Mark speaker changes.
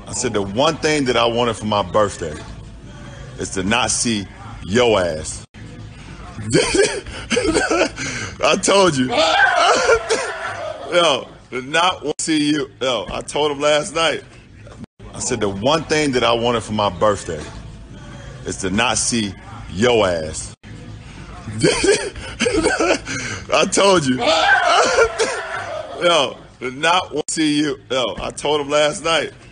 Speaker 1: I said the one thing that I wanted for my birthday is to not see your ass. I told you. Yo, to not want to see you. Yo, I told him last night. I said the one thing that I wanted for my birthday is to not see your ass. I told you. Yo, to not want to see you. Yo, I told him last night.